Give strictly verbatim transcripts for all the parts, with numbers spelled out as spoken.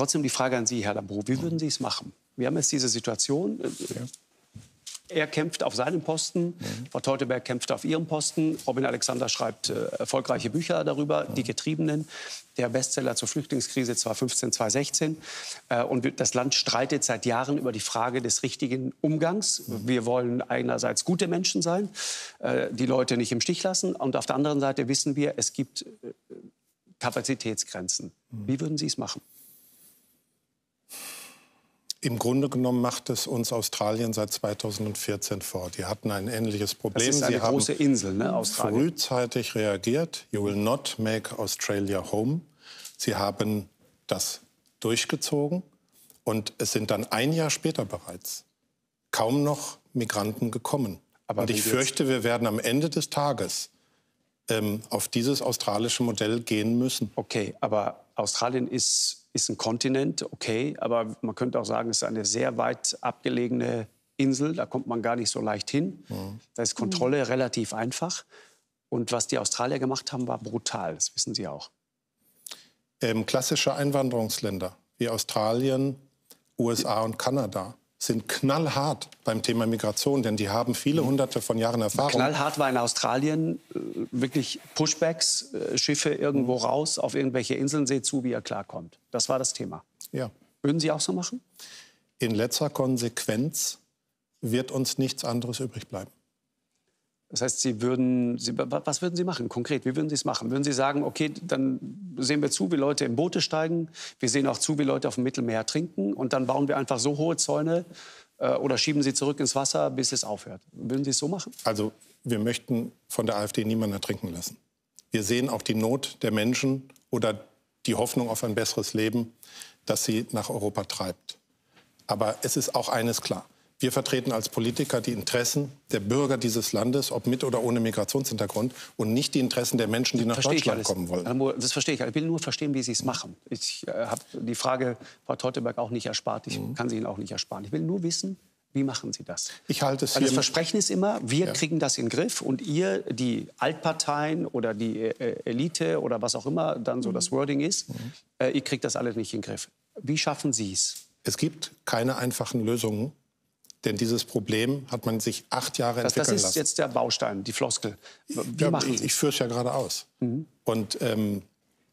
Trotzdem die Frage an Sie, Herr Lambrou. Wie würden Sie es machen? Wir haben jetzt diese Situation. Ja. Er kämpft auf seinem Posten, mhm. Frau Teuteberg kämpft auf ihrem Posten. Robin Alexander schreibt äh, erfolgreiche Bücher darüber, mhm. Die Getriebenen. Der Bestseller zur Flüchtlingskrise zweitausendfünfzehn, zweitausendsechzehn. Äh, und das Land streitet seit Jahren über die Frage des richtigen Umgangs. Mhm. Wir wollen einerseits gute Menschen sein, äh, die Leute nicht im Stich lassen. Und auf der anderen Seite wissen wir, es gibt äh, Kapazitätsgrenzen. Mhm. Wie würden Sie es machen? Im Grunde genommen macht es uns Australien seit zweitausendvierzehn vor. Die hatten ein ähnliches Problem. Das ist eine Sie große haben Insel, ne, Australien. Frühzeitig reagiert. You will not make Australia home. Sie haben das durchgezogen. Und es sind dann ein Jahr später bereits kaum noch Migranten gekommen. Aber und ich fürchte, wir werden am Ende des Tages ähm, auf dieses australische Modell gehen müssen. Okay, aber Australien ist... ist ein Kontinent, okay, aber man könnte auch sagen, es ist eine sehr weit abgelegene Insel, da kommt man gar nicht so leicht hin. Mhm. Da ist Kontrolle mhm. relativ einfach. Und was die Australier gemacht haben, war brutal, das wissen Sie auch. Ähm, klassische Einwanderungsländer wie Australien, U S A und Kanada sind knallhart beim Thema Migration, denn die haben viele hunderte von Jahren Erfahrung. Knallhart war in Australien äh, wirklich Pushbacks, äh, Schiffe irgendwo raus, auf irgendwelche Inseln, seht zu, wie ihr klarkommt. Das war das Thema. Ja. Würden Sie auch so machen? In letzter Konsequenz wird uns nichts anderes übrig bleiben. Das heißt, Sie würden, Sie, was würden Sie machen konkret? Wie würden Sie es machen? Würden Sie sagen, okay, dann sehen wir zu, wie Leute in Boote steigen, wir sehen auch zu, wie Leute auf dem Mittelmeer ertrinken und dann bauen wir einfach so hohe Zäune äh, oder schieben sie zurück ins Wasser, bis es aufhört? Würden Sie es so machen? Also wir möchten von der AfD niemanden ertrinken lassen. Wir sehen auch die Not der Menschen oder die Hoffnung auf ein besseres Leben, das sie nach Europa treibt. Aber es ist auch eines klar. Wir vertreten als Politiker die Interessen der Bürger dieses Landes, ob mit oder ohne Migrationshintergrund, und nicht die Interessen der Menschen, die nach Deutschland kommen wollen. Das verstehe ich. Ich will nur verstehen, wie Sie es machen. Ich äh, habe die Frage Frau Teuteberg auch nicht erspart. Ich mhm. kann sie Ihnen auch nicht ersparen. Ich will nur wissen, wie machen Sie das? Ich halte es Weil das Versprechen ist immer, wir ja. kriegen das in den Griff und ihr, die Altparteien oder die äh, Elite oder was auch immer dann so mhm. das Wording ist, mhm. äh, ihr kriegt das alles nicht in den Griff. Wie schaffen Sie es? Es gibt keine einfachen Lösungen. Denn dieses Problem hat man sich acht Jahre das, entwickeln lassen. Das ist jetzt der Baustein, die Floskel. Wie ja, machen ich, Sie? ich führe es ja gerade aus. Mhm. Und ähm,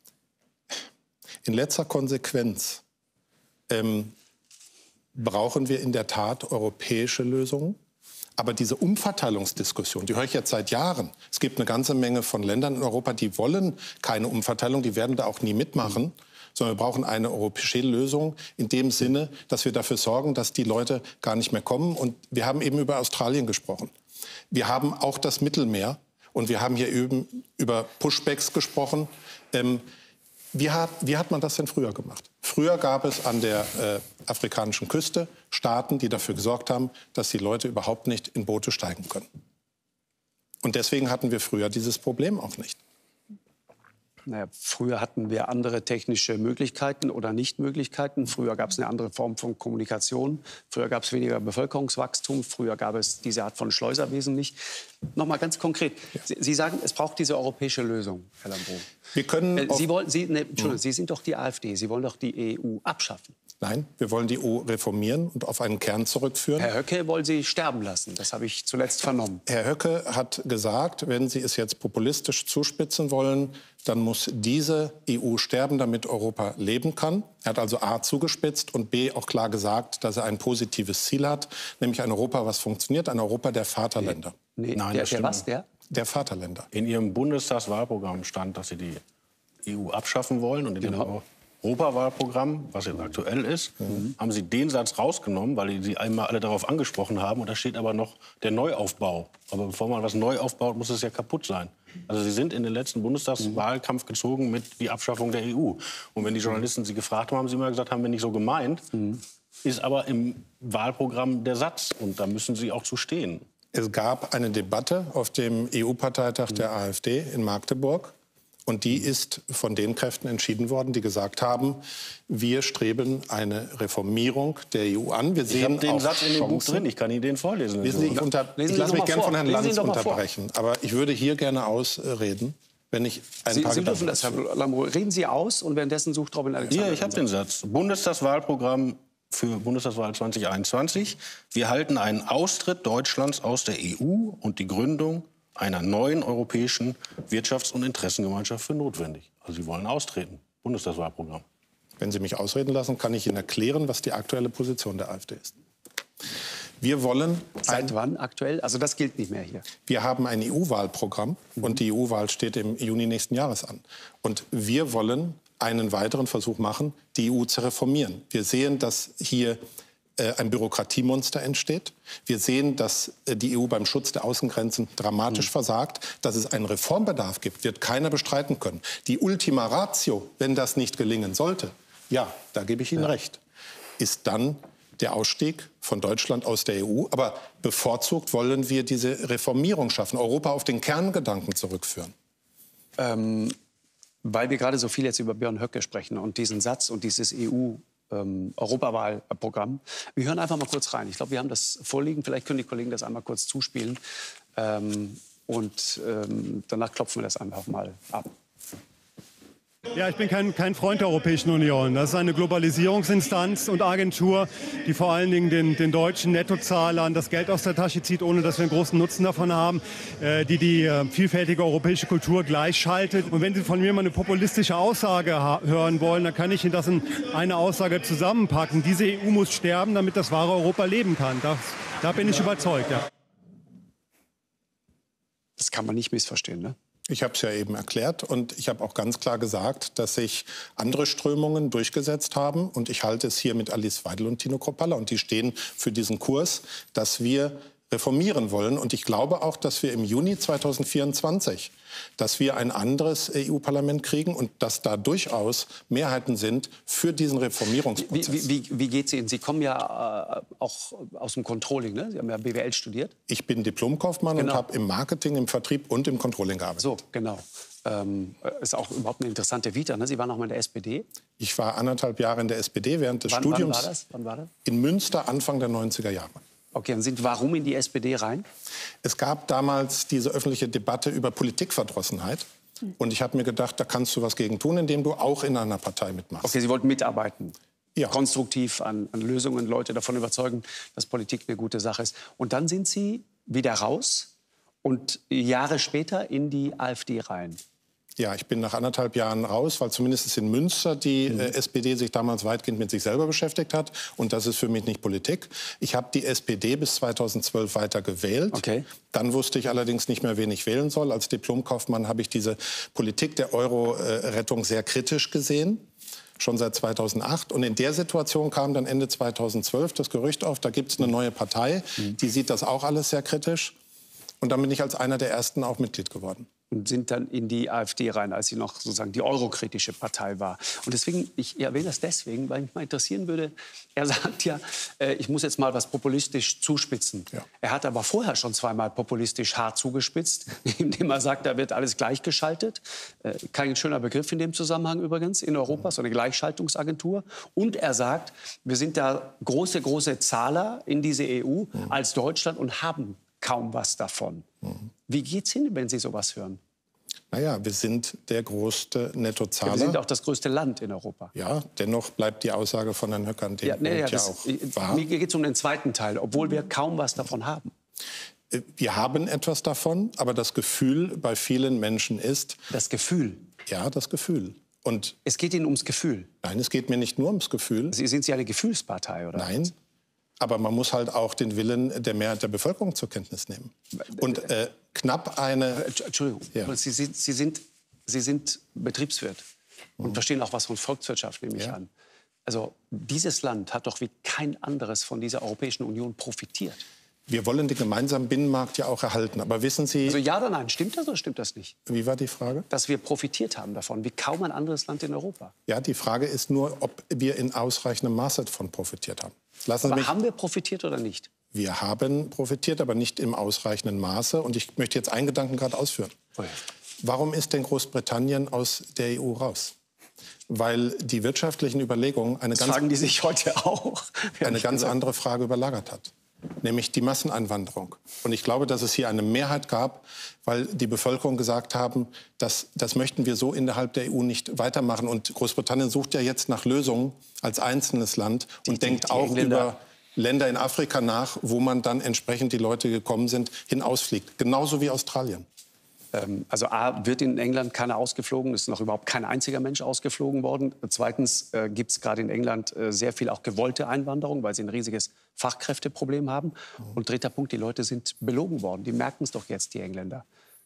in letzter Konsequenz ähm, brauchen wir in der Tat europäische Lösungen. Aber diese Umverteilungsdiskussion, die höre ich jetzt seit Jahren. Es gibt eine ganze Menge von Ländern in Europa, die wollen keine Umverteilung, die werden da auch nie mitmachen. Mhm. Sondern wir brauchen eine europäische Lösung in dem Sinne, dass wir dafür sorgen, dass die Leute gar nicht mehr kommen. Und wir haben eben über Australien gesprochen. Wir haben auch das Mittelmeer und wir haben hier eben über Pushbacks gesprochen. Ähm, wie, hat, wie hat man das denn früher gemacht? Früher gab es an der äh, afrikanischen Küste Staaten, die dafür gesorgt haben, dass die Leute überhaupt nicht in Boote steigen können. Und deswegen hatten wir früher dieses Problem auch nicht. Naja, früher hatten wir andere technische Möglichkeiten oder Nichtmöglichkeiten. Früher gab es eine andere Form von Kommunikation. Früher gab es weniger Bevölkerungswachstum. Früher gab es diese Art von Schleuserwesen nicht. Noch mal ganz konkret. Ja. Sie, Sie sagen, es braucht diese europäische Lösung, Herr Lambrou. Wir können äh, Sie, wollen, Sie, ne, Entschuldigung, mhm. Sie sind doch die AfD. Sie wollen doch die E U abschaffen. Nein, wir wollen die E U reformieren und auf einen Kern zurückführen. Herr Höcke wollen Sie sterben lassen. Das habe ich zuletzt vernommen. Herr Höcke hat gesagt, wenn Sie es jetzt populistisch zuspitzen wollen, dann muss diese E U sterben, damit Europa leben kann. Er hat also A zugespitzt und B auch klar gesagt, dass er ein positives Ziel hat, nämlich ein Europa, was funktioniert, ein Europa der Vaterländer. Nee, nee, Nein, der, der was, der? Der Vaterländer. In Ihrem Bundestagswahlprogramm stand, dass Sie die E U abschaffen wollen. Und in genau. dem Europawahlprogramm, was jetzt aktuell ist, mhm. haben Sie den Satz rausgenommen, weil Sie einmal alle darauf angesprochen haben. Und da steht aber noch der Neuaufbau. Aber bevor man was neu aufbaut, muss es ja kaputt sein. Also Sie sind in den letzten Bundestagswahlkampf gezogen mit die Abschaffung der E U. Und wenn die Journalisten Sie gefragt haben, haben Sie immer gesagt, haben wir nicht so gemeint. Mhm. Ist aber im Wahlprogramm der Satz. Und da müssen Sie auch zu stehen. Es gab eine Debatte auf dem E U-Parteitag mhm. der AfD in Magdeburg. Und die ist von den Kräften entschieden worden, die gesagt haben, wir streben eine Reformierung der E U an. Wir sehen ich habe den auch Satz in dem Buch drin, ich kann Ihnen den vorlesen. Wissen Sie, ich, unter, ich lasse mich gerne von Herrn Lanz unterbrechen, aber ich würde hier gerne ausreden. wenn ich ein Sie, paar Sie dürfen Gedanken das, Herr Lambrou. Reden Sie aus und währenddessen sucht Robin Alexander. Ja, ich habe den Satz. Bundestagswahlprogramm für Bundestagswahl zwanzig einundzwanzig. Wir halten einen Austritt Deutschlands aus der E U und die Gründung einer neuen europäischen Wirtschafts- und Interessengemeinschaft für notwendig. Also Sie wollen austreten. Bundestagswahlprogramm. Wenn Sie mich ausreden lassen, kann ich Ihnen erklären, was die aktuelle Position der AfD ist. Wir wollen... Seit wann aktuell? Also das gilt nicht mehr hier. Wir haben ein E U-Wahlprogramm mhm. und die E U-Wahl steht im Juni nächsten Jahres an. Und wir wollen einen weiteren Versuch machen, die E U zu reformieren. Wir sehen, dass hier äh, ein Bürokratiemonster entsteht. Wir sehen, dass äh, die E U beim Schutz der Außengrenzen dramatisch mhm. versagt. Dass es einen Reformbedarf gibt, wird keiner bestreiten können. Die Ultima Ratio, wenn das nicht gelingen sollte, ja, da gebe ich Ihnen ja. recht, ist dann der Ausstieg von Deutschland aus der E U. Aber bevorzugt wollen wir diese Reformierung schaffen, Europa auf den Kerngedanken zurückführen. Ähm, weil wir gerade so viel jetzt über Björn Höcke sprechen und diesen Satz und dieses E U-Europawahlprogramm. Ähm, wir hören einfach mal kurz rein. Ich glaube, wir haben das vorliegen. Vielleicht können die Kollegen das einmal kurz zuspielen. Ähm, und ähm, danach klopfen wir das einfach mal ab. Ja, ich bin kein, kein Freund der Europäischen Union. Das ist eine Globalisierungsinstanz und Agentur, die vor allen Dingen den, den deutschen Nettozahlern das Geld aus der Tasche zieht, ohne dass wir einen großen Nutzen davon haben, äh, die die äh, vielfältige europäische Kultur gleichschaltet. Und wenn Sie von mir mal eine populistische Aussage hören wollen, dann kann ich Ihnen das in eine Aussage zusammenpacken. Diese E U muss sterben, damit das wahre Europa leben kann. Das, da bin ich überzeugt, ja. Das kann man nicht missverstehen, ne? Ich habe es ja eben erklärt und ich habe auch ganz klar gesagt, dass sich andere Strömungen durchgesetzt haben. Und ich halte es hier mit Alice Weidel und Tino Kropalla. Und die stehen für diesen Kurs, dass wir reformieren wollen. Und ich glaube auch, dass wir im Juni zweitausendvierundzwanzig, dass wir ein anderes E U-Parlament kriegen und dass da durchaus Mehrheiten sind für diesen Reformierungsprozess. Wie, wie, wie geht es Ihnen? Sie kommen ja äh, auch aus dem Controlling, ne? Sie haben ja B W L studiert. Ich bin Diplomkaufmann genau. und habe im Marketing, im Vertrieb und im Controlling gearbeitet. So, genau. Ähm, ist auch überhaupt eine interessante Vita, ne? Sie waren auch mal in der S P D. Ich war anderthalb Jahre in der S P D während des wann, Studiums. Wann war das? Wann war das? In Münster, Anfang der neunziger Jahre. Okay, und sind warum in die S P D rein? Es gab damals diese öffentliche Debatte über Politikverdrossenheit. Und ich habe mir gedacht, da kannst du was gegen tun, indem du auch in einer Partei mitmachst. Okay, Sie wollten mitarbeiten. Ja. Konstruktiv an, an Lösungen, Leute davon überzeugen, dass Politik eine gute Sache ist. Und dann sind Sie wieder raus und Jahre später in die AfD rein. Ja, ich bin nach anderthalb Jahren raus, weil zumindest in Münster die mhm. äh, S P D sich damals weitgehend mit sich selber beschäftigt hat. Und das ist für mich nicht Politik. Ich habe die S P D bis zweitausendzwölf weiter gewählt. Okay. Dann wusste ich allerdings nicht mehr, wen ich wählen soll. Als Diplomkaufmann habe ich diese Politik der Euro-Rettung sehr kritisch gesehen. Schon seit zweitausendacht. Und in der Situation kam dann Ende zweitausendzwölf das Gerücht auf, da gibt es eine neue Partei. Mhm. Die sieht das auch alles sehr kritisch. Und dann bin ich als einer der Ersten auch Mitglied geworden. Und sind dann in die AfD rein, als sie noch sozusagen die eurokritische Partei war. Und deswegen, ich erwähne das deswegen, weil mich mal interessieren würde, er sagt ja, äh, ich muss jetzt mal was populistisch zuspitzen. Ja. Er hat aber vorher schon zweimal populistisch hart zugespitzt, indem er sagt, da wird alles gleichgeschaltet. Äh, kein schöner Begriff in dem Zusammenhang übrigens in Europa, so eine Gleichschaltungsagentur. Und er sagt, wir sind da große, große Zahler in diese E U mhm. als Deutschland und haben kaum was davon. Mhm. Wie geht's hin, wenn Sie sowas hören? Naja, wir sind der größte Nettozahler. Ja, wir sind auch das größte Land in Europa. Ja, dennoch bleibt die Aussage von Herrn Höcke an dem ja, nee, Punkt ja, ja das, auch wahr. Mir geht es um den zweiten Teil, obwohl wir kaum was davon haben. Wir haben etwas davon, aber das Gefühl bei vielen Menschen ist... Das Gefühl? Ja, das Gefühl. Und es geht Ihnen ums Gefühl? Nein, es geht mir nicht nur ums Gefühl. Sie, sind Sie eine Gefühlspartei, oder? Nein. Aber man muss halt auch den Willen der Mehrheit der Bevölkerung zur Kenntnis nehmen. Und äh, knapp eine... Entschuldigung, ja. Sie, Sie, Sie, sind, Sie sind Betriebswirt und mhm. verstehen auch was von Volkswirtschaft, nehme ich ja. an. Also dieses Land hat doch wie kein anderes von dieser Europäischen Union profitiert. Wir wollen den gemeinsamen Binnenmarkt ja auch erhalten. Aber wissen Sie... Also ja oder nein, stimmt das oder stimmt das nicht? Wie war die Frage? Dass wir profitiert haben davon, wie kaum ein anderes Land in Europa. Ja, die Frage ist nur, ob wir in ausreichendem Maße davon profitiert haben. Lassen Sie aber mich... haben wir profitiert oder nicht? Wir haben profitiert, aber nicht im ausreichenden Maße. Und ich möchte jetzt einen Gedanken gerade ausführen. Oh ja. Warum ist denn Großbritannien aus der E U raus? Weil die wirtschaftlichen Überlegungen eine das ganz, fragen die sich heute auch. eine ganz andere Frage überlagert hat. nämlich die Masseneinwanderung. Und ich glaube, dass es hier eine Mehrheit gab, weil die Bevölkerung gesagt haben, dass, das möchten wir so innerhalb der E U nicht weitermachen. Und Großbritannien sucht ja jetzt nach Lösungen als einzelnes Land und die, denkt die, die auch Engländer. über Länder in Afrika nach, wo man dann entsprechend die Leute gekommen sind, hinausfliegt. Genauso wie Australien. Also A, wird in England keiner ausgeflogen, es ist noch überhaupt kein einziger Mensch ausgeflogen worden. Zweitens äh, gibt es gerade in England äh, sehr viel auch gewollte Einwanderung, weil sie ein riesiges Fachkräfteproblem haben. Mhm. Und dritter Punkt, die Leute sind belogen worden. Die merken es doch jetzt, die Engländer,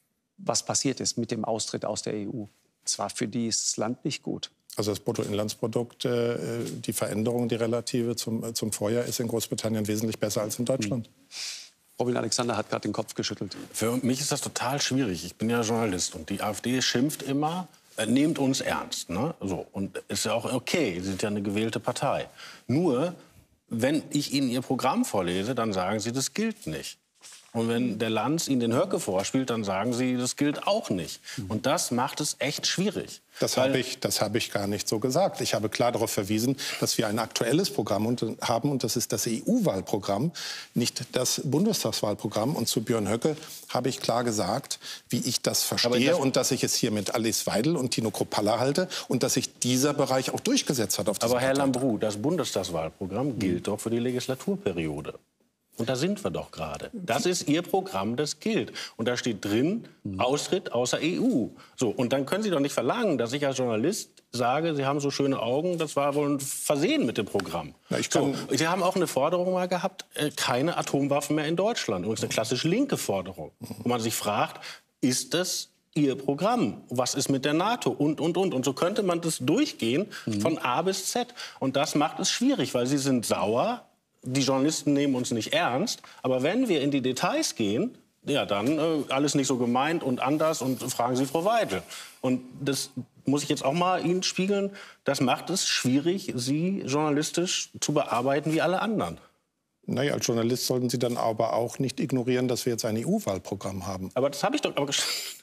was passiert ist mit dem Austritt aus der E U. Es war für dieses Land nicht gut. Also das Bruttoinlandsprodukt, äh, die Veränderung, die relative zum, zum Vorjahr ist in Großbritannien wesentlich besser als in Deutschland. Mhm. Robin Alexander hat gerade den Kopf geschüttelt. Für mich ist das total schwierig. Ich bin ja Journalist und die AfD schimpft immer, äh, nehmt uns ernst. Ne? So, und ist ja auch okay, sie sind ja eine gewählte Partei. Nur, wenn ich Ihnen Ihr Programm vorlese, dann sagen Sie, das gilt nicht. Und wenn der Lanz Ihnen den Höcke vorspielt, dann sagen Sie, das gilt auch nicht. Und das macht es echt schwierig. Das habe ich, das habe ich gar nicht so gesagt. Ich habe klar darauf verwiesen, dass wir ein aktuelles Programm haben, und das ist das E U-Wahlprogramm, nicht das Bundestagswahlprogramm. Und zu Björn Höcke habe ich klar gesagt, wie ich das verstehe das und dass ich es hier mit Alice Weidel und Tino Kruppalla halte und dass sich dieser Bereich auch durchgesetzt hat. Auf Aber Herr Lambrou, das Bundestagswahlprogramm gilt doch für die Legislaturperiode. Und da sind wir doch gerade. Das ist Ihr Programm, das gilt. Und da steht drin, Austritt aus der E U. So, und dann können Sie doch nicht verlangen, dass ich als Journalist sage, Sie haben so schöne Augen, das war wohl ein Versehen mit dem Programm. Na, ich kann so, Sie haben auch eine Forderung mal gehabt, äh, keine Atomwaffen mehr in Deutschland. Übrigens eine klassisch linke Forderung. Wo man sich fragt, ist das Ihr Programm? Was ist mit der NATO? Und, und, und. Und so könnte man das durchgehen von A bis Z. Und das macht es schwierig, weil Sie sind sauer. Die Journalisten nehmen uns nicht ernst. Aber wenn wir in die Details gehen, ja, dann äh, alles nicht so gemeint und anders. Und fragen Sie Frau Weidel. Und das muss ich jetzt auch mal Ihnen spiegeln. Das macht es schwierig, Sie journalistisch zu bearbeiten wie alle anderen. Naja, als Journalist sollten Sie dann aber auch nicht ignorieren, dass wir jetzt ein E U-Wahlprogramm haben. Aber das habe ich doch... Aber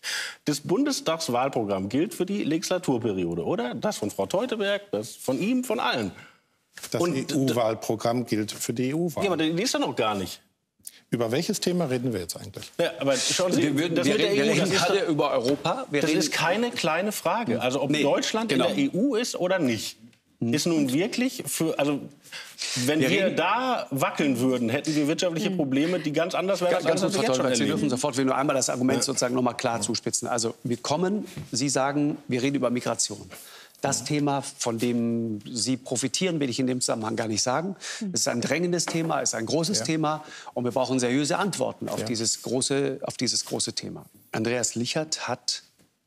das Bundestagswahlprogramm gilt für die Legislaturperiode, oder? Das von Frau Teuteberg, das von ihm, von allen. Das E U-Wahlprogramm gilt für die E U-Wahl. Ja, aber die ist ja noch gar nicht. Über welches Thema reden wir jetzt eigentlich? Ja, aber schauen Sie, wir, würden, das wir, mit der wir E U, reden das gerade ist, über Europa. Wir das reden, ist keine kleine Frage. Also ob nee, Deutschland genau. in der E U ist oder nicht, ist nun wirklich für... Also, wenn wir, wir da wackeln würden, hätten wir wirtschaftliche Probleme, die ganz anders wären, als ganz das, was wir jetzt schon Sie erleben. dürfen sofort, will nur einmal das Argument ja. sozusagen noch mal klar zuspitzen. Also wir kommen, Sie sagen, wir reden über Migration. Das Thema, von dem Sie profitieren, will ich in dem Zusammenhang gar nicht sagen. Es ist ein drängendes Thema, es ist ein großes ja. Thema. Und wir brauchen seriöse Antworten auf, ja. dieses große, auf dieses große Thema. Andreas Lichert hat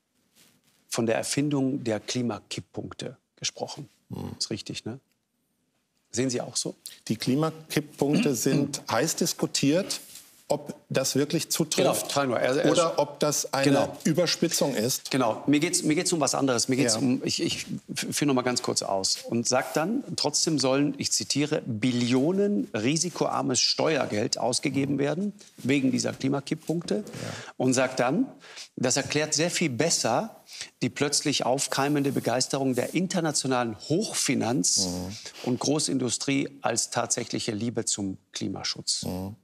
von der Erfindung der Klimakipppunkte gesprochen. Mhm. Ist richtig, ne? Sehen Sie auch so? Die Klimakipppunkte sind heiß diskutiert, ob das wirklich zutrifft genau, er, er, oder ob das eine genau. Überspitzung ist. Genau, mir geht es mir geht's um was anderes. Mir geht's ja. um, ich, ich führe noch mal ganz kurz aus und sagt dann, trotzdem sollen, ich zitiere, Billionen risikoarmes Steuergeld ausgegeben werden wegen dieser Klimakipppunkte. Ja. Und sagt dann, das erklärt sehr viel besser die plötzlich aufkeimende Begeisterung der internationalen Hochfinanz mhm. und Großindustrie als tatsächliche Liebe zum Klimaschutz. Mhm.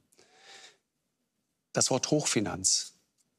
Das Wort Hochfinanz.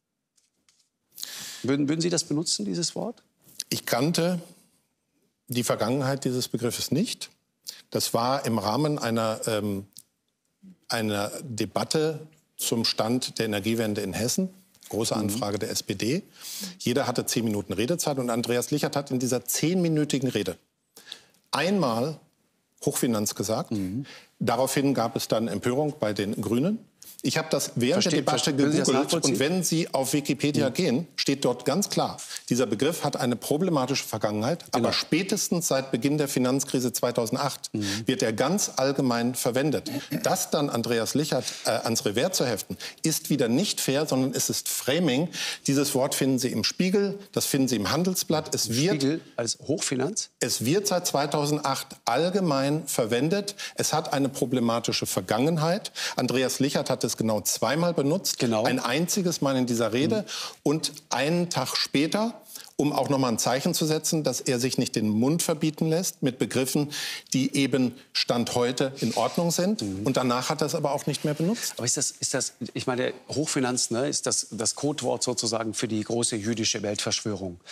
Würden, würden Sie das benutzen, dieses Wort? Ich kannte die Vergangenheit dieses Begriffes nicht. Das war im Rahmen einer, ähm, einer Debatte zum Stand der Energiewende in Hessen. Große Anfrage mhm. der S P D. Jeder hatte zehn Minuten Redezeit und Andreas Lichert hat in dieser zehnminütigen Rede einmal Hochfinanz gesagt. Mhm. Daraufhin gab es dann Empörung bei den Grünen. Ich habe das während Versteht, der Debatte gegoogelt und wenn Sie auf Wikipedia mhm. gehen, steht dort ganz klar, dieser Begriff hat eine problematische Vergangenheit, genau. aber spätestens seit Beginn der Finanzkrise zweitausendacht mhm. wird er ganz allgemein verwendet. Das dann Andreas Lichert äh, ans Revers zu heften, ist wieder nicht fair, sondern es ist Framing. Dieses Wort finden Sie im Spiegel, das finden Sie im Handelsblatt. Es wird, Spiegel als Hochfinanz? Es wird seit zweitausendacht allgemein verwendet. Es hat eine problematische Vergangenheit. Andreas Lichert hat es genau zweimal benutzt, genau. ein einziges Mal in dieser Rede mhm. und einen Tag später um auch noch mal ein Zeichen zu setzen, dass er sich nicht den Mund verbieten lässt mit Begriffen, die eben Stand heute in Ordnung sind. Mhm. Und danach hat er es aber auch nicht mehr benutzt. Aber ist das, ist das ich meine, Hochfinanz, ne, ist das das Codewort sozusagen für die große jüdische Weltverschwörung.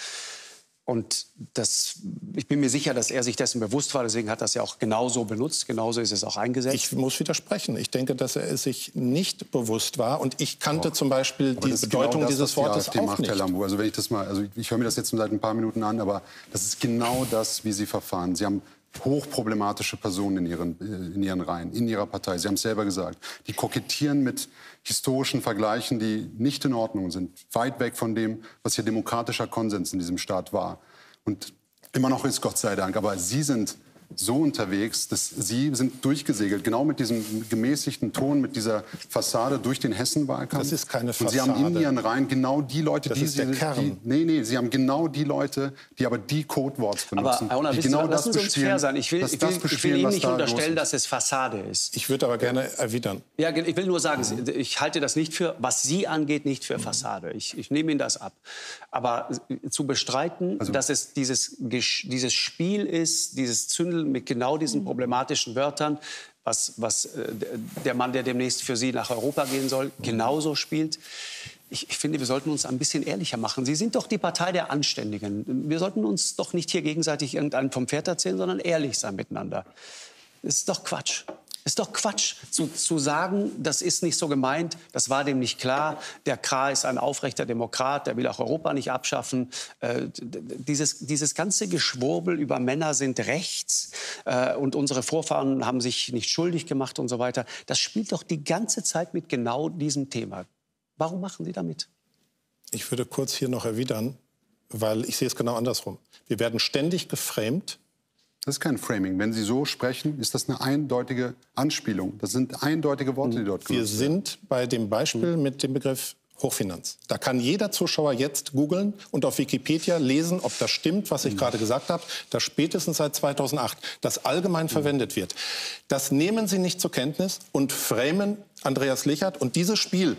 Und das, ich bin mir sicher, dass er sich dessen bewusst war. Deswegen hat er es ja auch genauso benutzt. Genauso ist es auch eingesetzt. Ich muss widersprechen. Ich denke, dass er es sich nicht bewusst war. Und ich kannte oh. zum Beispiel die Bedeutung genau das, dieses Wortes die auch nicht. Also wenn ich das mal, also ich höre mir das jetzt seit ein paar Minuten an, aber das ist genau das, wie Sie verfahren. Sie haben hochproblematische Personen in ihren, in ihren Reihen, in ihrer Partei. Sie haben es selber gesagt. Die kokettieren mit historischen Vergleichen, die nicht in Ordnung sind. Weit weg von dem, was hier demokratischer Konsens in diesem Staat war. Und immer noch ist, Gott sei Dank. Aber Sie sind so unterwegs, dass Sie sind durchgesegelt, genau mit diesem gemäßigten Ton, mit dieser Fassade durch den Hessen-Wahlkampf. Das ist keine Fassade. Und Sie haben in Ihren Reihen genau die Leute, das die ist der Sie... Kern. Die, nee, nee, Sie haben genau die Leute, die aber die Codeworts benutzen. Aber, Herr Unna, die genau lassen Sie uns fair sein. Ich will, ich will, ich will Ihnen nicht unterstellen, dass es Fassade ist. Ich würde aber gerne erwidern. Ja, ich will nur sagen, ich halte das nicht für, was Sie angeht, nicht für Fassade. Ich, ich nehme Ihnen das ab. Aber zu bestreiten, also, dass es dieses, dieses Spiel ist, dieses Zündeln mit genau diesen problematischen Wörtern, was, was äh, der Mann, der demnächst für Sie nach Europa gehen soll, genauso spielt. Ich, ich finde, wir sollten uns ein bisschen ehrlicher machen. Sie sind doch die Partei der Anständigen. Wir sollten uns doch nicht hier gegenseitig irgendeinen vom Pferd erzählen, sondern ehrlich sein miteinander. Das ist doch Quatsch. Das ist doch Quatsch, zu, zu sagen, das ist nicht so gemeint, das war dem nicht klar. Der Krah ist ein aufrechter Demokrat, der will auch Europa nicht abschaffen. Äh, dieses, dieses ganze Geschwurbel über Männer sind rechts äh, und unsere Vorfahren haben sich nicht schuldig gemacht und so weiter. Das spielt doch die ganze Zeit mit genau diesem Thema. Warum machen Sie damit? Ich würde kurz hier noch erwidern, weil ich sehe es genau andersrum. Wir werden ständig geframed. Das ist kein Framing. Wenn Sie so sprechen, ist das eine eindeutige Anspielung. Das sind eindeutige Worte, die dort Wir sind bei dem Beispiel mit dem Begriff Hochfinanz. Da kann jeder Zuschauer jetzt googeln und auf Wikipedia lesen, ob das stimmt, was ich mhm. gerade gesagt habe, dass spätestens seit zweitausendacht das allgemein mhm. verwendet wird. Das nehmen Sie nicht zur Kenntnis und framen Andreas Lichert. Und dieses Spiel,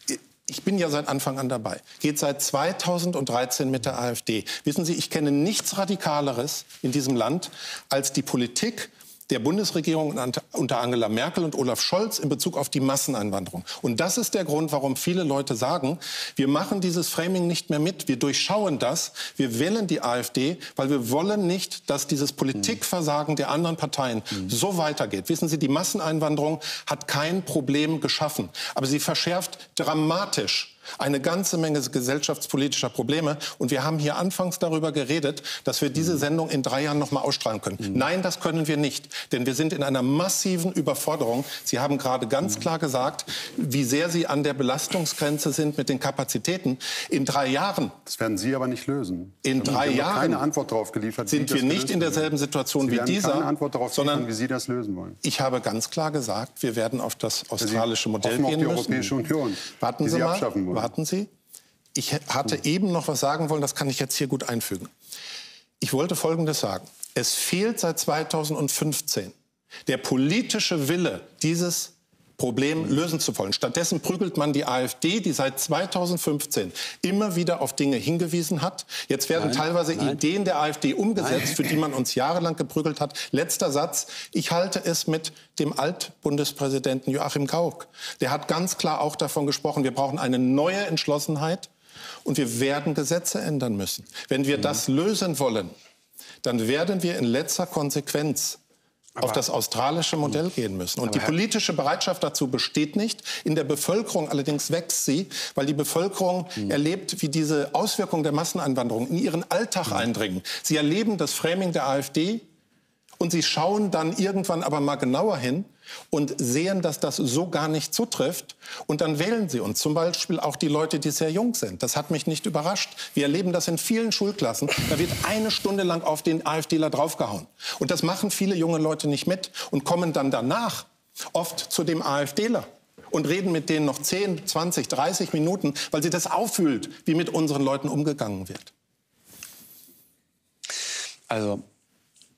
ich bin ja seit Anfang an dabei, geht seit zweitausenddreizehn mit der AfD. Wissen Sie, ich kenne nichts Radikaleres in diesem Land als die Politik der Bundesregierung unter Angela Merkel und Olaf Scholz in Bezug auf die Masseneinwanderung. Und das ist der Grund, warum viele Leute sagen, wir machen dieses Framing nicht mehr mit, wir durchschauen das, wir wählen die AfD, weil wir wollen nicht, dass dieses Politikversagen der anderen Parteien mhm. so weitergeht. Wissen Sie, die Masseneinwanderung hat kein Problem geschaffen, aber sie verschärft dramatisch eine ganze Menge gesellschaftspolitischer Probleme. Und wir haben hier anfangs darüber geredet, dass wir diese Sendung in drei Jahren noch mal ausstrahlen können. Mhm. Nein, das können wir nicht. Denn wir sind in einer massiven Überforderung. Sie haben gerade ganz mhm. klar gesagt, wie sehr Sie an der Belastungsgrenze sind mit den Kapazitäten. In drei Jahren... Das werden Sie aber nicht lösen. In Sie drei haben Jahren keine Antwort darauf geliefert, sind wir nicht in derselben Situation Sie wie dieser, keine Antwort darauf sondern liefern, wie Sie das lösen wollen. Ich habe ganz klar gesagt, wir werden auf das australische Modell auf gehen die müssen. Europäische Union, Warten die Sie Sie mal. abschaffen wollen. Warten Sie. Ich hatte eben noch was sagen wollen, das kann ich jetzt hier gut einfügen. Ich wollte Folgendes sagen. Es fehlt seit zweitausendfünfzehn der politische Wille, dieses Problem lösen zu wollen. Stattdessen prügelt man die AfD, die seit zweitausendfünfzehn immer wieder auf Dinge hingewiesen hat. Jetzt werden nein, teilweise nein. Ideen der AfD umgesetzt, Nein. für die man uns jahrelang geprügelt hat. Letzter Satz. Ich halte es mit dem Altbundespräsidenten Joachim Gauck. Der hat ganz klar auch davon gesprochen, wir brauchen eine neue Entschlossenheit und wir werden Gesetze ändern müssen. Wenn wir mhm. das lösen wollen, dann werden wir in letzter Konsequenz auf das australische Modell gehen müssen. Und die politische Bereitschaft dazu besteht nicht. In der Bevölkerung allerdings wächst sie, weil die Bevölkerung mhm. erlebt, wie diese Auswirkungen der Masseneinwanderung in ihren Alltag mhm. eindringen. Sie erleben das Framing der AfD und sie schauen dann irgendwann aber mal genauer hin und sehen, dass das so gar nicht zutrifft. Und dann wählen sie uns. Zum Beispiel auch die Leute, die sehr jung sind. Das hat mich nicht überrascht. Wir erleben das in vielen Schulklassen. Da wird eine Stunde lang auf den AfDler draufgehauen. Und das machen viele junge Leute nicht mit und kommen dann danach oft zu dem AfDler und reden mit denen noch zehn, zwanzig, dreißig Minuten, weil sie das auffühlt, wie mit unseren Leuten umgegangen wird. Also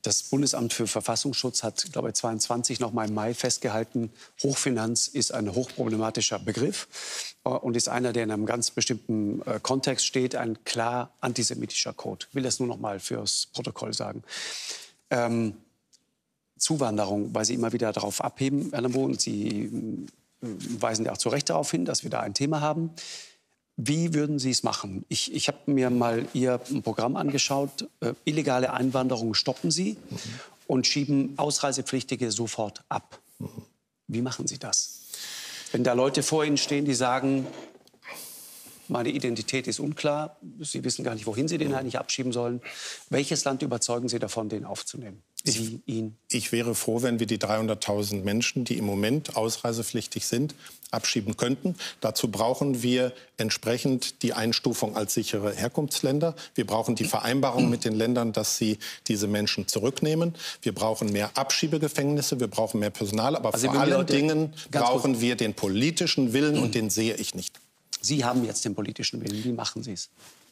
Das Bundesamt für Verfassungsschutz hat, glaube ich, zweiundzwanzig noch mal im Mai festgehalten, Hochfinanz ist ein hochproblematischer Begriff äh, und ist einer, der in einem ganz bestimmten äh, Kontext steht, ein klar antisemitischer Code. Ich will das nur noch mal fürs Protokoll sagen. Ähm, Zuwanderung, weil Sie immer wieder darauf abheben, Herr Lambrou, und Sie äh, weisen ja auch zu Recht darauf hin, dass wir da ein Thema haben. Wie würden Sie es machen? Ich, ich habe mir mal Ihr Programm angeschaut. Äh, illegale Einwanderung stoppen Sie mhm. und schieben Ausreisepflichtige sofort ab. Mhm. Wie machen Sie das? Wenn da Leute vor Ihnen stehen, die sagen, meine Identität ist unklar, Sie wissen gar nicht, wohin Sie den eigentlich abschieben sollen. Welches Land überzeugen Sie davon, den aufzunehmen? Sie, ich, ihn? Ich wäre froh, wenn wir die dreihunderttausend Menschen, die im Moment ausreisepflichtig sind, abschieben könnten. Dazu brauchen wir entsprechend die Einstufung als sichere Herkunftsländer. Wir brauchen die Vereinbarung mit den Ländern, dass sie diese Menschen zurücknehmen. Wir brauchen mehr Abschiebegefängnisse, wir brauchen mehr Personal. Aber also vor allen Leute, Dingen brauchen kurz. wir den politischen Willen und den sehe ich nicht. Sie haben jetzt den politischen Willen. Wie machen Sie es?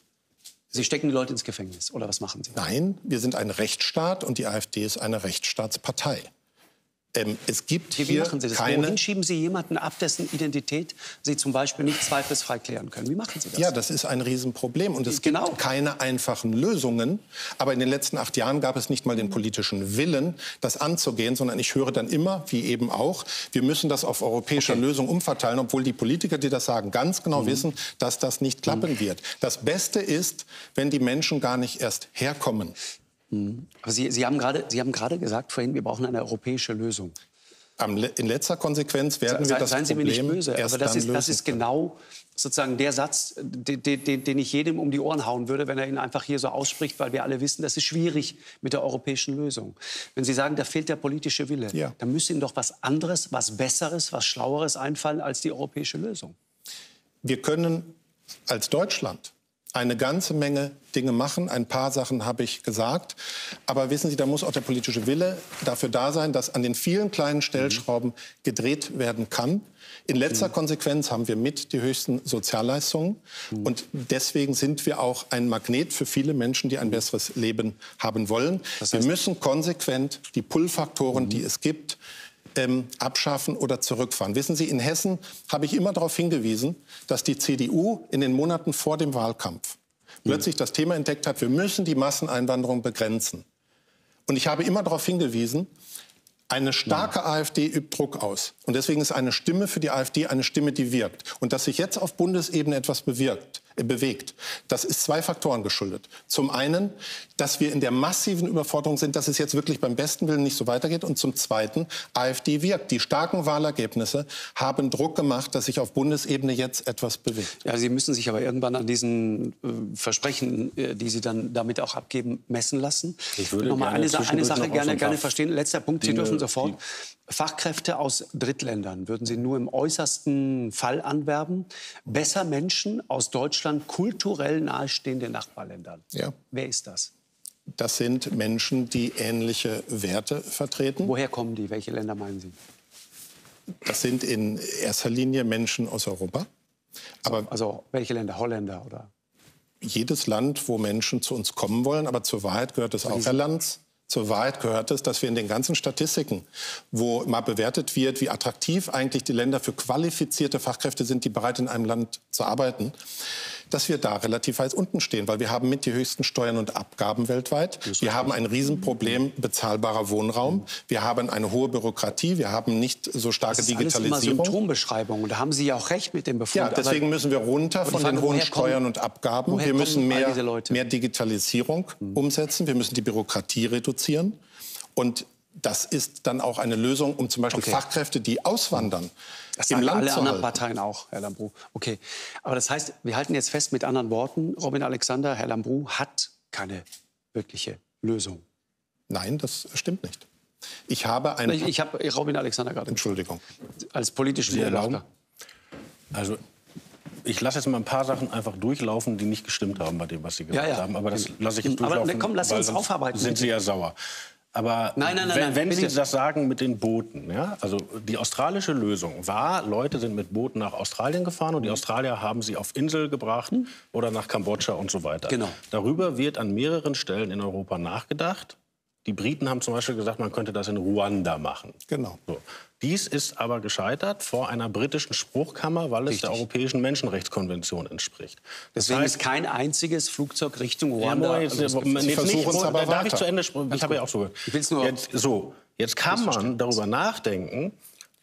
Sie stecken die Leute ins Gefängnis, oder was machen Sie? Nein, wir sind ein Rechtsstaat und die AfD ist eine Rechtsstaatspartei. Ähm, es gibt Wie hier machen Sie das? keine... Wohin schieben Sie jemanden ab, dessen Identität Sie zum Beispiel nicht zweifelsfrei klären können? Wie machen Sie das? Ja, das ist ein Riesenproblem. Und es genau. gibt keine einfachen Lösungen. Aber in den letzten acht Jahren gab es nicht mal den politischen Willen, das anzugehen, sondern ich höre dann immer, wie eben auch, wir müssen das auf europäische okay. Lösung umverteilen, obwohl die Politiker, die das sagen, ganz genau mhm. wissen, dass das nicht klappen mhm. wird. Das Beste ist, wenn die Menschen gar nicht erst herkommen. Aber Sie, Sie haben gerade, Sie haben gerade gesagt vorhin, wir brauchen eine europäische Lösung. In letzter Konsequenz werden wir das Seien Sie mir Problem nicht böse, aber das ist, das ist genau sozusagen der Satz, den, den, den ich jedem um die Ohren hauen würde, wenn er ihn einfach hier so ausspricht, weil wir alle wissen, das ist schwierig mit der europäischen Lösung. Wenn Sie sagen, da fehlt der politische Wille, ja. dann müsste Ihnen doch was anderes, was Besseres, was Schlaueres einfallen als die europäische Lösung. Wir können als Deutschland eine ganze Menge Dinge machen. Ein paar Sachen habe ich gesagt. Aber wissen Sie, da muss auch der politische Wille dafür da sein, dass an den vielen kleinen Stellschrauben gedreht werden kann. In letzter mhm. Konsequenz haben wir mit die höchsten Sozialleistungen. Mhm. Und deswegen sind wir auch ein Magnet für viele Menschen, die ein besseres Leben haben wollen. Das heißt, wir müssen konsequent die Pull-Faktoren, mhm. die es gibt, Ähm, abschaffen oder zurückfahren. Wissen Sie, in Hessen habe ich immer darauf hingewiesen, dass die C D U in den Monaten vor dem Wahlkampf mhm. plötzlich das Thema entdeckt hat, wir müssen die Masseneinwanderung begrenzen. Und ich habe immer darauf hingewiesen, eine starke mhm. AfD übt Druck aus. Und deswegen ist eine Stimme für die AfD eine Stimme, die wirkt. Und dass sich jetzt auf Bundesebene etwas bewirkt, äh, bewegt, das ist zwei Faktoren geschuldet. Zum einen, dass wir in der massiven Überforderung sind, dass es jetzt wirklich beim besten Willen nicht so weitergeht. Und zum Zweiten, AfD wirkt. Die starken Wahlergebnisse haben Druck gemacht, dass sich auf Bundesebene jetzt etwas bewegt. Ja, Sie müssen sich aber irgendwann an diesen äh, Versprechen, äh, die Sie dann damit auch abgeben, messen lassen. Ich würde noch mal eine, Sa eine Sache gerne, gerne verstehen. Letzter Punkt, Sie dürfen sofort. Fachkräfte aus Drittländern würden Sie nur im äußersten Fall anwerben. Besser Menschen aus Deutschland kulturell nahestehende Nachbarländern. Ja. Wer ist das? Das sind Menschen, die ähnliche Werte vertreten. Woher kommen die? Welche Länder meinen Sie? Das sind in erster Linie Menschen aus Europa. Aber also welche Länder? Holländer oder? Jedes Land, wo Menschen zu uns kommen wollen. Aber zur Wahrheit gehört es auch, Herr Lanz. Zur Wahrheit gehört es, dass wir in den ganzen Statistiken, wo mal bewertet wird, wie attraktiv eigentlich die Länder für qualifizierte Fachkräfte sind, die bereit in einem Land zu arbeiten, dass wir da relativ weit unten stehen. Weil wir haben mit die höchsten Steuern und Abgaben weltweit. Wir haben ein Riesenproblem bezahlbarer Wohnraum. Wir haben eine hohe Bürokratie. Wir haben nicht so starke das ist Digitalisierung. Das ist immer Symptombeschreibung. Und da haben Sie ja auch recht mit dem Befund. Ja, deswegen aber müssen wir runter von Frage, den hohen kommen, Steuern und Abgaben. Wir müssen mehr, mehr Digitalisierung hm. umsetzen. Wir müssen die Bürokratie reduzieren. Und das ist dann auch eine Lösung, um zum Beispiel okay. Fachkräfte, die auswandern, das im sagen Land alle zu anderen halten. Parteien auch, Herr Lambrou. Okay, aber das heißt, wir halten jetzt fest mit anderen Worten, Robin Alexander, Herr Lambrou hat keine wirkliche Lösung. Nein, das stimmt nicht. Ich habe ein... Ich, ich habe Robin Alexander gerade... Entschuldigung. Als politischen Beobachter. Also ich lasse jetzt mal ein paar Sachen einfach durchlaufen, die nicht gestimmt haben bei dem, was Sie gesagt ja, ja. haben. Aber das lasse ich jetzt durchlaufen. Aber komm, lass uns aufarbeiten. Sind bitte. Sie ja sauer. Aber nein, nein, nein, wenn, nein, wenn Sie bitte. das sagen mit den Booten, ja, also die australische Lösung war, Leute sind mit Booten nach Australien gefahren und die Australier haben sie auf Insel gebracht hm. oder nach Kambodscha und so weiter. Genau. Darüber wird an mehreren Stellen in Europa nachgedacht. Die Briten haben zum Beispiel gesagt, man könnte das in Ruanda machen. Genau. So. Dies ist aber gescheitert vor einer britischen Spruchkammer, weil es Richtig. der Europäischen Menschenrechtskonvention entspricht. Das Deswegen heißt, ist kein einziges Flugzeug Richtung ja, Ruanda. Moment, jetzt, also, jetzt Sie versuchen nicht, es aber darf ich weiter. zu Ende sprechen? Ich habe ja auch so. Ich will's nur- Jetzt, so, jetzt kann man darüber nachdenken,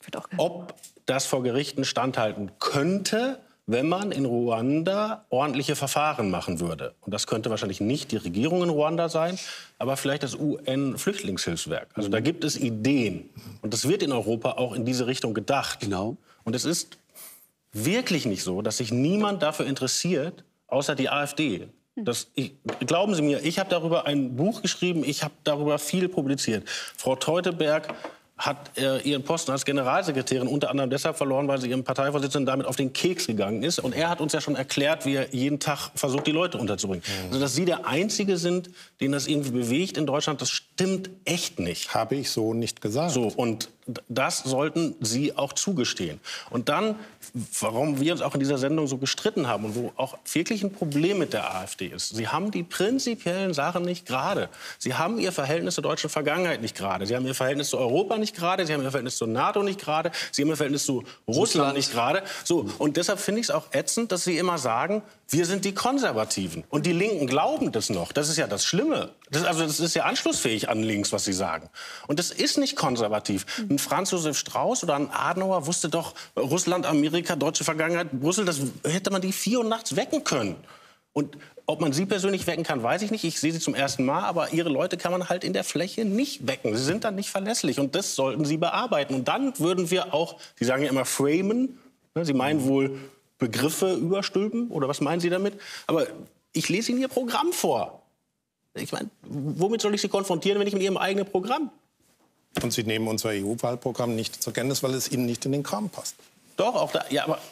ob das vor Gerichten standhalten könnte, wenn man in Ruanda ordentliche Verfahren machen würde. Und das könnte wahrscheinlich nicht die Regierung in Ruanda sein, aber vielleicht das U N-Flüchtlingshilfswerk. Also da gibt es Ideen. Und das wird in Europa auch in diese Richtung gedacht. Genau. Und es ist wirklich nicht so, dass sich niemand dafür interessiert, außer die AfD. Das, ich, glauben Sie mir, ich habe darüber ein Buch geschrieben, ich habe darüber viel publiziert. Frau Teuteberg hat äh, ihren Posten als Generalsekretärin unter anderem deshalb verloren, weil sie ihrem Parteivorsitzenden damit auf den Keks gegangen ist. Und er hat uns ja schon erklärt, wie er jeden Tag versucht, die Leute unterzubringen. Mhm. Also, dass Sie der Einzige sind, den das irgendwie bewegt in Deutschland, das stimmt echt nicht. Habe ich so nicht gesagt. So, und das sollten Sie auch zugestehen. Und dann, warum wir uns auch in dieser Sendung so gestritten haben und wo auch wirklich ein Problem mit der AfD ist. Sie haben die prinzipiellen Sachen nicht gerade. Sie haben Ihr Verhältnis zur deutschen Vergangenheit nicht gerade. Sie haben Ihr Verhältnis zu Europa nicht gerade. Sie haben Ihr Verhältnis zur NATO nicht gerade. Sie haben Ihr Verhältnis zu Russland nicht gerade. So, und deshalb finde ich es auch ätzend, dass Sie immer sagen, wir sind die Konservativen. Und die Linken glauben das noch. Das ist ja das Schlimme. Das, also das ist ja anschlussfähig an links, was Sie sagen. Und das ist nicht konservativ. Ein Franz Josef Strauß oder ein Adenauer wusste doch, Russland, Amerika, deutsche Vergangenheit, Brüssel, das hätte man die vier Uhr nachts wecken können. Und ob man sie persönlich wecken kann, weiß ich nicht. Ich sehe sie zum ersten Mal, aber ihre Leute kann man halt in der Fläche nicht wecken. Sie sind dann nicht verlässlich und das sollten Sie bearbeiten. Und dann würden wir auch, Sie sagen ja immer framen, ne, Sie meinen wohl Begriffe überstülpen oder was meinen Sie damit? Aber ich lese Ihnen Ihr Programm vor. Ich meine, womit soll ich Sie konfrontieren, wenn nicht mit Ihrem eigenen Programm? Und Sie nehmen unser E U-Wahlprogramm nicht zur Kenntnis, weil es Ihnen nicht in den Kram passt. Doch, auch da. Ja, aber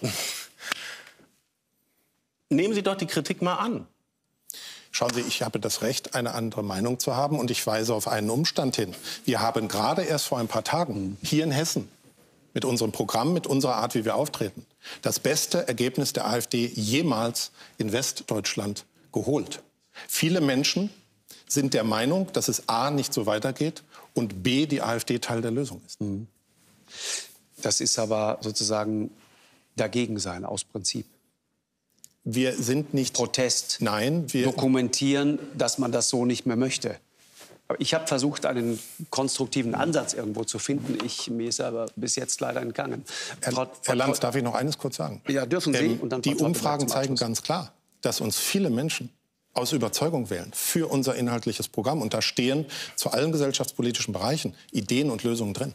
nehmen Sie doch die Kritik mal an. Schauen Sie, ich habe das Recht, eine andere Meinung zu haben. Und ich weise auf einen Umstand hin. Wir haben gerade erst vor ein paar Tagen hier in Hessen mit unserem Programm, mit unserer Art, wie wir auftreten, das beste Ergebnis der AfD jemals in Westdeutschland geholt. Viele Menschen sind der Meinung, dass es A, nicht so weitergeht und B, die AfD Teil der Lösung ist. Das ist aber sozusagen dagegen sein, aus Prinzip. Wir sind nicht Protest. Nein, wir dokumentieren, dass man das so nicht mehr möchte. Aber ich habe versucht, einen konstruktiven Ansatz irgendwo zu finden. Ich, mir ist aber bis jetzt leider entgangen. Herr, Frau, Herr Lanz, darf ich noch eines kurz sagen? Ja, dürfen Sie. Ähm, und dann die Frau Umfragen zum zeigen Abschluss. ganz klar, dass uns viele Menschen aus Überzeugung wählen für unser inhaltliches Programm. Und da stehen zu allen gesellschaftspolitischen Bereichen Ideen und Lösungen drin.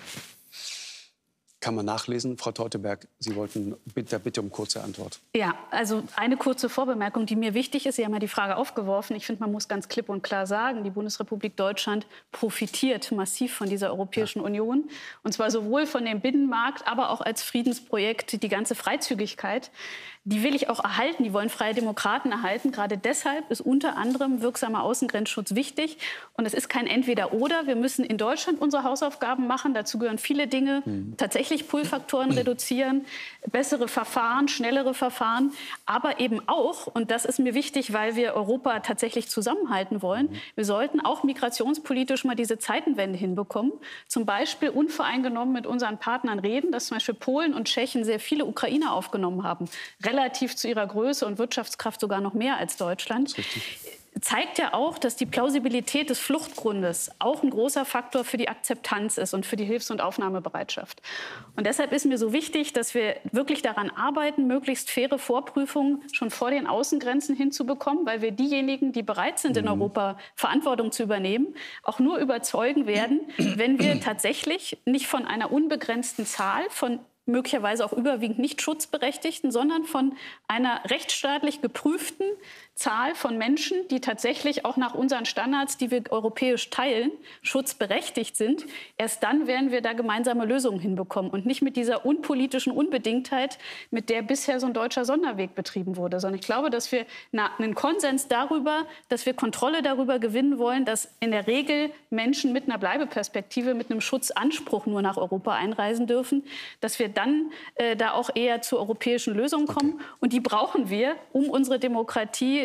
Kann man nachlesen. Frau Teuteberg, Sie wollten bitte, bitte um kurze Antwort. Ja, also eine kurze Vorbemerkung, die mir wichtig ist. Sie haben ja die Frage aufgeworfen. Ich finde, man muss ganz klipp und klar sagen, die Bundesrepublik Deutschland profitiert massiv von dieser Europäischen ja. Union. Und zwar sowohl von dem Binnenmarkt, aber auch als Friedensprojekt. Die ganze Freizügigkeit, die will ich auch erhalten. Die wollen Freie Demokraten erhalten. Gerade deshalb ist unter anderem wirksamer Außengrenzschutz wichtig. Und es ist kein Entweder-Oder. Wir müssen in Deutschland unsere Hausaufgaben machen. Dazu gehören viele Dinge. Mhm. Tatsächlich Pull-Faktoren reduzieren, bessere Verfahren, schnellere Verfahren. Aber eben auch, und das ist mir wichtig, weil wir Europa tatsächlich zusammenhalten wollen, mhm. wir sollten auch migrationspolitisch mal diese Zeitenwende hinbekommen. Zum Beispiel unvoreingenommen mit unseren Partnern reden, dass zum Beispiel Polen und Tschechien sehr viele Ukrainer aufgenommen haben. Relativ zu ihrer Größe und Wirtschaftskraft sogar noch mehr als Deutschland. Zeigt ja auch, dass die Plausibilität des Fluchtgrundes auch ein großer Faktor für die Akzeptanz ist und für die Hilfs- und Aufnahmebereitschaft. Und deshalb ist mir so wichtig, dass wir wirklich daran arbeiten, möglichst faire Vorprüfungen schon vor den Außengrenzen hinzubekommen, weil wir diejenigen, die bereit sind, in mhm. Europa Verantwortung zu übernehmen, auch nur überzeugen werden, wenn wir tatsächlich nicht von einer unbegrenzten Zahl von möglicherweise auch überwiegend nicht Schutzberechtigten, sondern von einer rechtsstaatlich geprüften Zahl von Menschen, die tatsächlich auch nach unseren Standards, die wir europäisch teilen, schutzberechtigt sind. Erst dann werden wir da gemeinsame Lösungen hinbekommen und nicht mit dieser unpolitischen Unbedingtheit, mit der bisher so ein deutscher Sonderweg betrieben wurde. Sondern ich glaube, dass wir einen Konsens darüber, dass wir Kontrolle darüber gewinnen wollen, dass in der Regel Menschen mit einer Bleibeperspektive, mit einem Schutzanspruch nur nach Europa einreisen dürfen, dass wir dann äh, da auch eher zu europäischen Lösungen kommen. Okay. Und die brauchen wir, um unsere Demokratie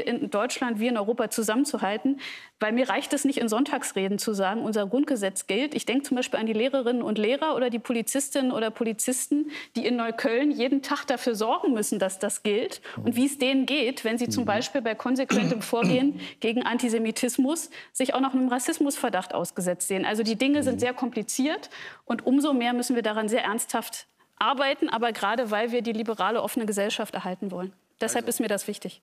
in Deutschland wie in Europa zusammenzuhalten. Weil mir reicht es nicht, in Sonntagsreden zu sagen, unser Grundgesetz gilt. Ich denke zum Beispiel an die Lehrerinnen und Lehrer oder die Polizistinnen oder Polizisten, die in Neukölln jeden Tag dafür sorgen müssen, dass das gilt. Und wie es denen geht, wenn sie zum Beispiel bei konsequentem Vorgehen gegen Antisemitismus sich auch noch einem Rassismusverdacht ausgesetzt sehen. Also die Dinge sind sehr kompliziert und umso mehr müssen wir daran sehr ernsthaft arbeiten, aber gerade weil wir die liberale, offene Gesellschaft erhalten wollen. Deshalb ist mir das wichtig.